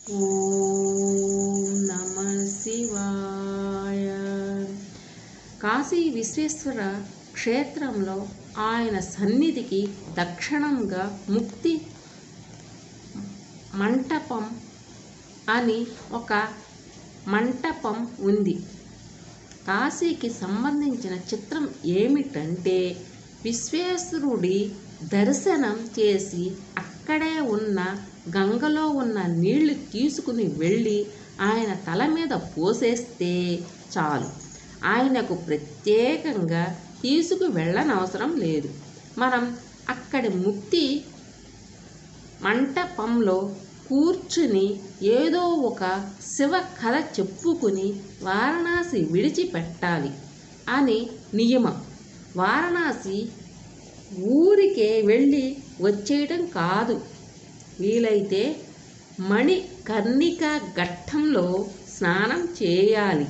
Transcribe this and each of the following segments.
ఓం నమః శివాయ. కాశీ విశ్వేశ్వర క్షేత్రంలో ఆయన సన్నిధికి దక్షిణంగా ముక్తి మంటపం అని ఒక మంటపం ఉంది. కాశీకి సంబంధించిన చిత్రం ఏమిటంటే, విశ్వేశ్వరుడి దర్శనం చేసి అక్కడే ఉన్న గంగలో ఉన్న నీళ్లు తీసుకుని వెళ్ళి ఆయన తల మీద పోసేస్తే చాలు. ఆయనకు ప్రత్యేకంగా తీసుకు వెళ్ళనవసరం లేదు. మనం అక్కడి ముక్తి మంటపంలో కూర్చుని ఏదో ఒక శివ కథ చెప్పుకుని వారణాసి విడిచిపెట్టాలి అని నియమం. వారణాసి ఊరికే వెళ్ళి వచ్చేయటం కాదు. వీలైతే మణికర్ణికా ఘట్టంలో స్నానం చేయాలి.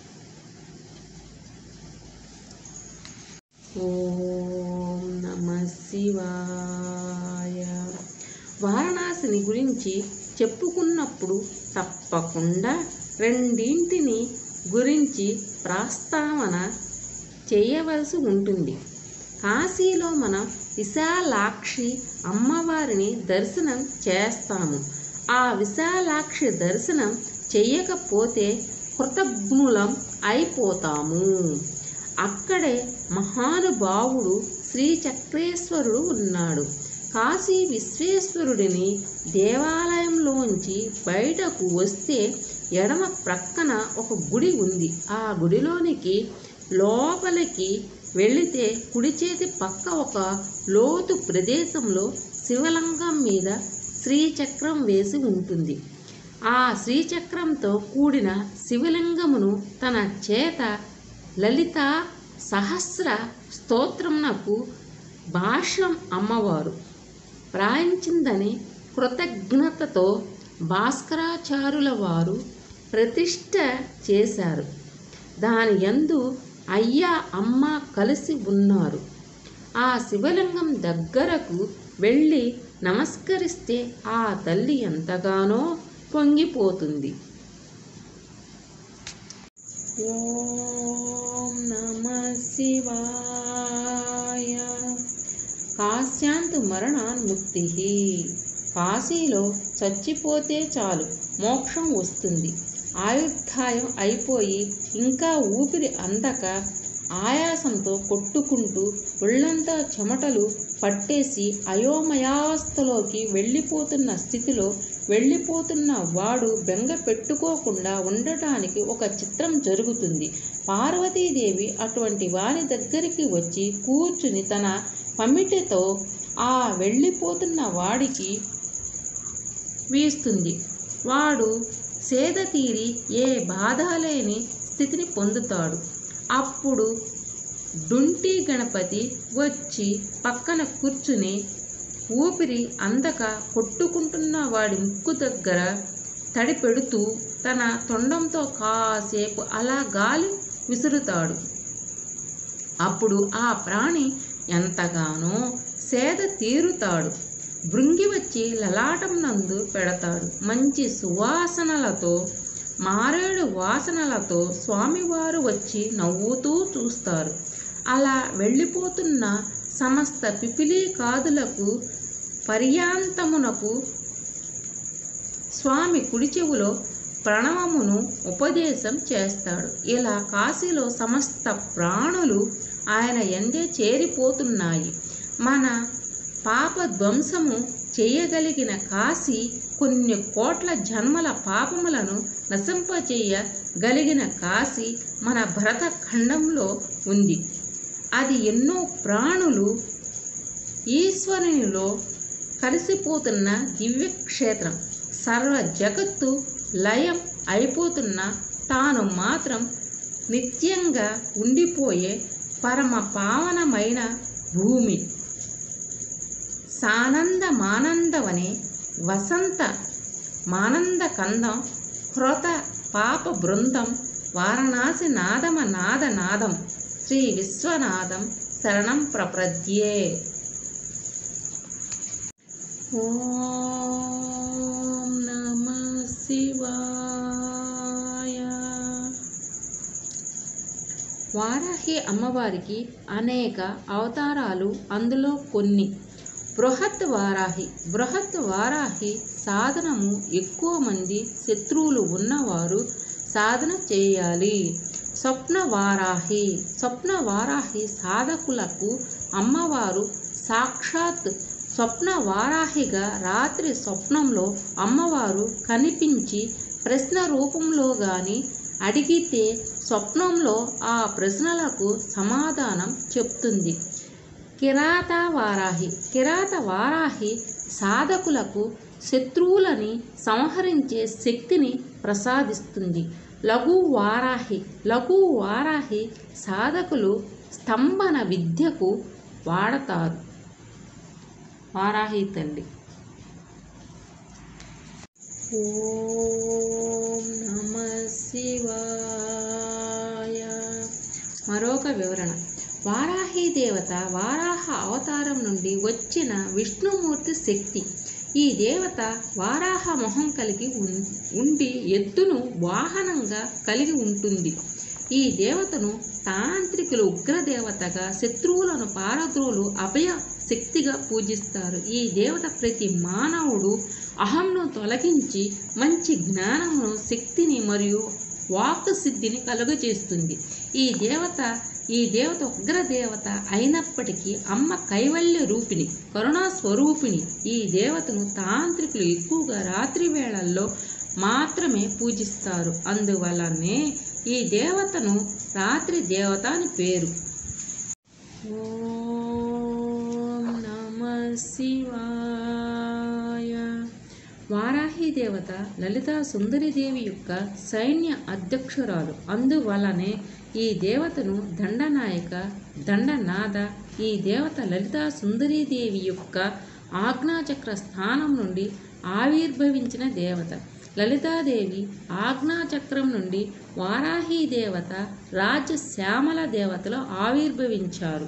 ఓం నమః శివాయ. వారణాసిని గురించి చెప్పుకున్నప్పుడు తప్పకుండా రెండింటిని గురించి ప్రస్తావన చేయవలసి ఉంటుంది. కాశీలో మనం విశాలాక్షి అమ్మవారిని దర్శనం చేస్తాము. ఆ విశాలాక్షి దర్శనం చేయకపోతే కృతజ్ఞులం అయిపోతాము. అక్కడే మహానుభావుడు శ్రీచక్రేశ్వరుడు ఉన్నాడు. కాశీ విశ్వేశ్వరుడిని దేవాలయంలోంచి బయటకు వస్తే ఎడమ ప్రక్కన ఒక గుడి ఉంది. ఆ గుడిలోనికి లోపలికి వెళితే కుడి చేతి పక్క ఒక లోతు ప్రదేశంలో శివలింగం మీద శ్రీచక్రం వేసి ఉంటుంది. ఆ శ్రీచక్రంతో కూడిన శివలింగమును తన చేత లలిత సహస్ర స్తోత్రమునకు భాష్యం అమ్మవారు ప్రాయించిందని కృతజ్ఞతతో భాస్కరాచార్యుల వారు ప్రతిష్ఠ చేశారు. దాని యందు అయ్యా అమ్మ కలిసి ఉన్నారు. ఆ శివలింగం దగ్గరకు వెళ్ళి నమస్కరిస్తే ఆ తల్లి ఎంతగానో పొంగిపోతుంది. ఓం నమః శివాయ. కాశ్యాంతు మరణాన్ముక్తి. కాశీలో చచ్చిపోతే చాలు మోక్షం వస్తుంది. ఆయుర్దాయం అయిపోయి ఇంకా ఊపిరి అందక ఆయాసంతో కొట్టుకుంటూ ఒళ్ళంతా చెమటలు పట్టేసి అయోమయావస్థలోకి వెళ్ళిపోతున్న స్థితిలో వెళ్ళిపోతున్న వాడు బెంగ పెట్టుకోకుండా ఉండటానికి ఒక చిత్రం జరుగుతుంది. పార్వతీదేవి అటువంటి వారి దగ్గరికి వచ్చి కూర్చుని తన పమిటతో ఆ వెళ్ళిపోతున్న వాడికి వీస్తుంది. వాడు సేద తీరి ఏ బాధ లేని స్థితిని పొందుతాడు. అప్పుడు డుంటి గణపతి వచ్చి పక్కన కూర్చుని ఊపిరి అందక కొట్టుకుంటున్న వాడి ముక్కు దగ్గర తడి పెడుతూ తన తొండంతో కాసేపు అలా గాలి విసురుతాడు. అప్పుడు ఆ ప్రాణి ఎంతగానో సేద తీరుతాడు. భృంగి వచ్చి లలాటం నందు పెడతాడు. మంచి సువాసనలతో మారేడు వాసనలతో స్వామివారు వచ్చి నవ్వుతూ చూస్తారు. అలా వెళ్ళిపోతున్న సమస్త పిపిలీకాదులకు పర్యాంతమునకు స్వామి కుడి చెవులో ప్రణవమును ఉపదేశం చేస్తాడు. ఇలా కాశీలో సమస్త ప్రాణులు ఆయన ఎందే చేరిపోతున్నాయి. మన పాప ధ్వంసము చేయగలిగిన కాశీ కొన్ని కోట్ల జన్మల పాపములను నశింపచేయగలిగిన కాశీ మన భరత ఖండంలో ఉంది. అది ఎన్నో ప్రాణులు ఈశ్వరునిలో కలిసిపోతున్న దివ్యక్షేత్రం. సర్వ జగత్తు లయం అయిపోతున్న తాను మాత్రం నిత్యంగా ఉండిపోయే పరమ పావనమైన భూమి. సానంద మానందవనే వసంత మానంద కందం హృత పాప బృందం వారణాసి నాదమ నాద నాదం శ్రీ విశ్వనాథం శరణం ప్రపద్యే. ఓం నమః శివాయ. వారాహి అమ్మవారికి అనేక అవతారాలు. అందులో కొన్ని బృహత్ వారాహి సాధనము ఎక్కువ మంది శత్రువులు ఉన్నవారు సాధన చేయాలి. స్వప్న వారాహి సాధకులకు అమ్మవారు సాక్షాత్ స్వప్న వారాహిగా రాత్రి స్వప్నంలో అమ్మవారు కనిపించి ప్రశ్న రూపంలో గాని అడిగితే స్వప్నంలో ఆ ప్రశ్నలకు సమాధానం చెప్తుంది. కిరాత వారాహి సాధకులకు శత్రువులని సంహరించే శక్తిని ప్రసాదిస్తుంది. లఘు వారాహి సాధకులు స్తంభన విద్యకు వాడతారు. వారాహి తల్లి. ఓం నమః శివాయ. మరొక వివరణ. వారాహి దేవత వారాహ అవతారం నుండి వచ్చిన విష్ణుమూర్తి శక్తి. ఈ దేవత వారాహ మొహం కలిగి ఉండి ఎద్దును వాహనంగా కలిగి ఉంటుంది. ఈ దేవతను తాంత్రికులు ఉగ్రదేవతగా, శత్రువులను పారద్రోలు అభయ శక్తిగా పూజిస్తారు. ఈ దేవత ప్రతి మానవుడు అహంను తొలగించి మంచి జ్ఞానమును, శక్తిని మరియు వాక్ సిద్ధిని కలుగజేస్తుంది. ఈ దేవత ఉగ్రదేవత అయినప్పటికీ అమ్మ కైవల్య రూపిణి, కరుణా స్వరూపిణి. ఈ దేవతను తాంత్రికులు ఎక్కువగా రాత్రి వేళల్లో మాత్రమే పూజిస్తారు. అందువల్లనే ఈ దేవతను రాత్రి దేవత అని పేరు. ఓం నమః శివాయ. వారాహి దేవత లలితా సుందరీదేవి యొక్క సైన్య అధ్యక్షురాలు. అందువల్లనే ఈ దేవతను దండనాద. ఈ దేవత లలితా సుందరీదేవి యొక్క ఆజ్ఞాచక్ర స్థానం నుండి ఆవిర్భవించిన దేవత. లలితాదేవి ఆజ్ఞాచక్రం నుండి వారాహి దేవత రాజశ్యామల దేవతలు ఆవిర్భవించారు.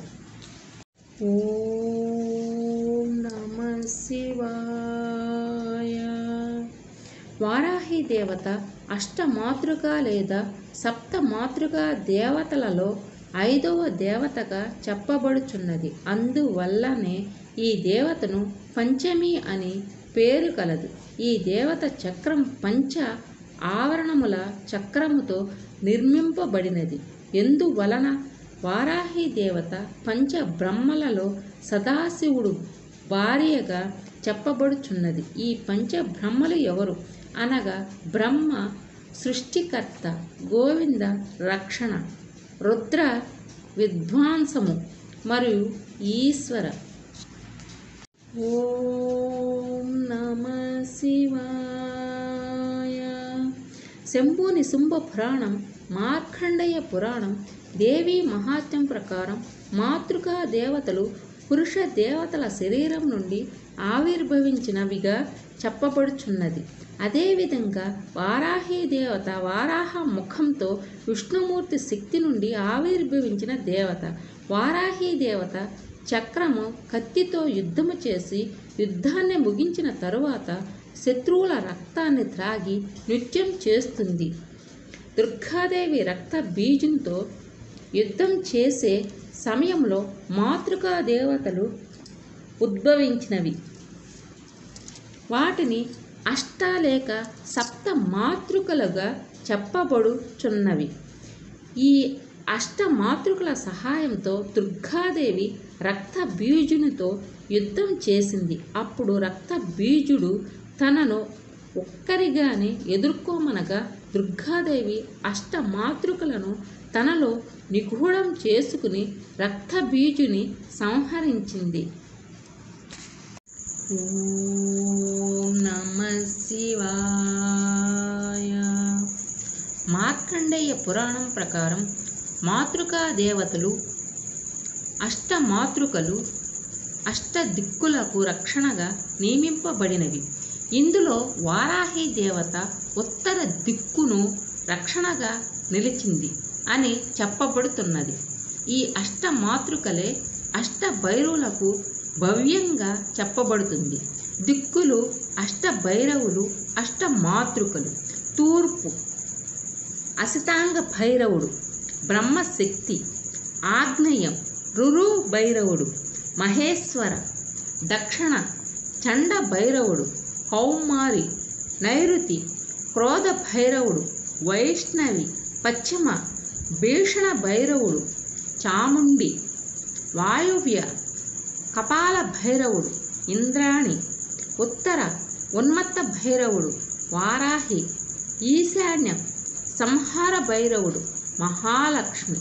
ఓం నమః శివాయ. వారాహి దేవత అష్టమాతృక లేదా సప్తమాతృక దేవతలలో 5వ దేవతగా చెప్పబడుచున్నది. అందువల్లనే ఈ దేవతను పంచమి అని పేరు కలదు. ఈ దేవత చక్రం పంచ ఆవరణముల చక్రముతో నిర్మింపబడినది. ఎందువలన వారాహి దేవత పంచ బ్రహ్మలలో సదాశివుడు భార్యగా చెప్పబడుచున్నది. ఈ పంచ బ్రహ్మలు ఎవరు అనగా బ్రహ్మ సృష్టికర్త, గోవింద రక్షణ, రుద్ర విధ్వంసము మరియు ఈశ్వర. ఓం నమః శివాయ. శంభుని శుంభ పురాణం, మార్కండేయ పురాణం, దేవీ మహాత్మ్యం ప్రకారం మాతృకా దేవతలు పురుష దేవతల శరీరం నుండి ఆవిర్భవించినవిగా చెప్పబడుచున్నది. అదేవిధంగా వారాహి దేవత వారాహ ముఖంతో విష్ణుమూర్తి శక్తి నుండి ఆవిర్భవించిన దేవత. వారాహి దేవత చక్రము కత్తితో యుద్ధము చేసి యుద్ధాన్ని ముగించిన తరువాత శత్రువుల రక్తాన్ని త్రాగి నృత్యం చేస్తుంది. దుర్గాదేవి రక్త బీజంతో యుద్ధం చేసే సమయంలో మాతృకా దేవతలు ఉద్భవించినవి. వాటిని అష్ట లేక సప్త మాతృకలుగా చెప్పబడుచున్నవి. ఈ అష్టమాతృకల సహాయంతో దుర్గాదేవి రక్త బీజునితో యుద్ధం చేసింది. అప్పుడు రక్త బీజుడు తనను ఒక్కరిగానే ఎదుర్కోమనగా దుర్గాదేవి అష్టమాతృకలను తనలో నిగూఢం చేసుకుని రక్త బీజుని సంహరించింది. ఓం నమః శివాయ. మార్కండేయ పురాణం ప్రకారం మాతృకా దేవతలు అష్టమాతృకలు అష్టదిక్కులకు రక్షణగా నియమింపబడినవి. ఇందులో వారాహి దేవత ఉత్తర దిక్కును రక్షణగా నిలిచింది అని చెప్పబడుతున్నది. ఈ అష్టమాతృకలే అష్టభైరవులకు భవ్యంగా చెప్పబడుతుంది. దిక్కులు అష్టభైరవులు, అష్టమాతృకలు. తూర్పు అసితాంగ భైరవుడు బ్రహ్మశక్తి, ఆగ్నేయం రురు భైరవుడు మహేశ్వర, దక్షిణ చండ భైరవుడు కౌమారి, నైరుతి క్రోధ భైరవుడు వైష్ణవి, పశ్చిమ భీషణ భైరవుడు చాముండి, వాయువ్య కపాల భైరవుడు ఇంద్రాణి, ఉత్తర ఉన్మత్త భైరవుడు వారాహి, ఈశాన్య సంహార భైరవుడు మహాలక్ష్మి.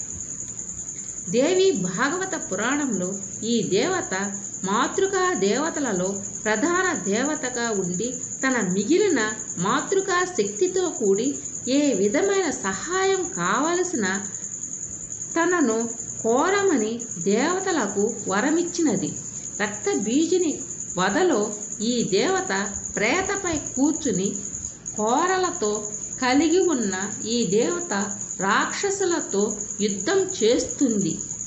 దేవి భాగవత పురాణంలో ఈ దేవత మాతృకా దేవతలలో ప్రధాన దేవతగా ఉండి తన మిగిలిన మాతృకా శక్తితో కూడి ఏ విధమైన సహాయం కావలసిన తనను కోరమని దేవతలకు వరమిచ్చినది. రక్తబీజిని వధలో ఈ దేవత ప్రేతపై కూర్చుని కోరలతో కలిగి ఉన్న ఈ దేవత రాక్షసులతో యుద్ధం చేస్తుంది.